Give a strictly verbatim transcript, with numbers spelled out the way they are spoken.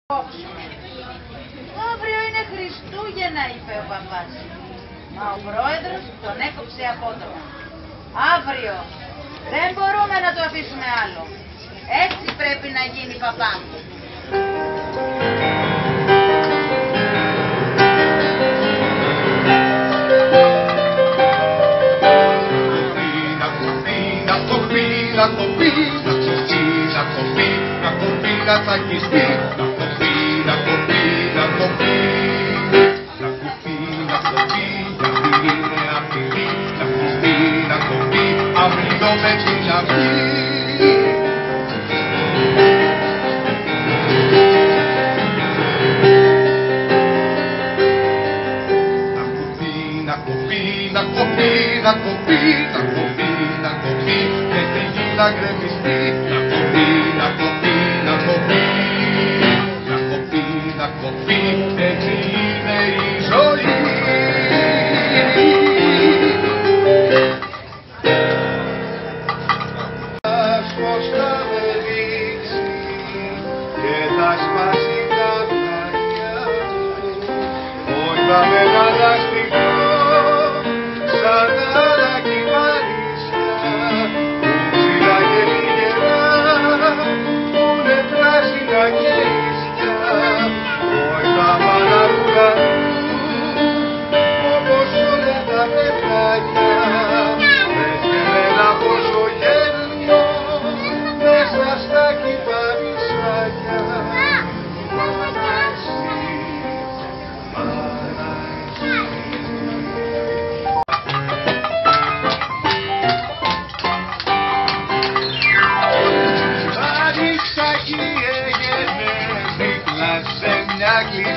Αύριο είναι Χριστούγεννα, είπε ο παπάς. Μα ο πρόεδρος τον έκοψε απότομα. Αύριο δεν μπορούμε να το αφήσουμε άλλο. Έτσι πρέπει να γίνει, παπά. Να κοπεί, να κοπεί, να κοπεί, να κοπεί, να τσακιστεί, να κοπεί, να κοπεί, να κοπεί, να κοπεί, να κοπεί, γιατί είναι απειλή, να κοπεί, να κοπεί, αύριο με την αυγή. Να κοπεί, να κοπεί, να κοπεί, να κοπεί, να κοπεί, να κοπεί, να γκρεμιστεί, να κοπεί, να κοπεί, να κοπεί, να κοπεί, να κοπεί, έτσι είναι η ζωή. Πώς θα με ρίξει και θα σπάσει τα πλάγια μου, όχι θα με καταστηχώ σαν άλλα κυβάνισια. Exactly.